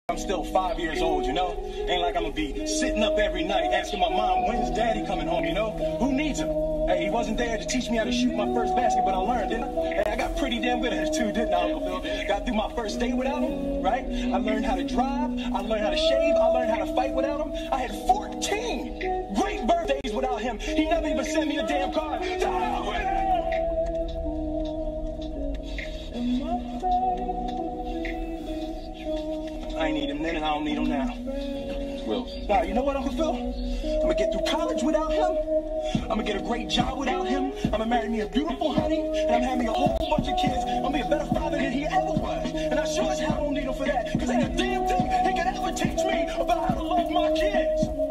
I'm still 5 years old, you know? Ain't like I'm gonna be sitting up every night asking my mom, when's daddy coming home, you know? Who needs him? Hey, he wasn't there to teach me how to shoot my first basket, but I learned, didn't I? Hey, I got pretty damn good at it too, didn't I, Uncle Phil? Got through my first day without him, right? I learned how to drive, I learned how to shave, I learned how to fight without him. I had 14 great birthdays without him. He never even sent me a damn card. I ain't need him then and I don't need him now. Well, now, you know what, Uncle Phil? I'm gonna get through college without him. I'm gonna get a great job without him. I'm gonna marry me a beautiful honey, and I'm having a whole bunch of kids. I'm gonna be a better father than he ever was. And I sure as hell don't need him for that, because ain't a damn thing he could ever teach me about how to love my kids.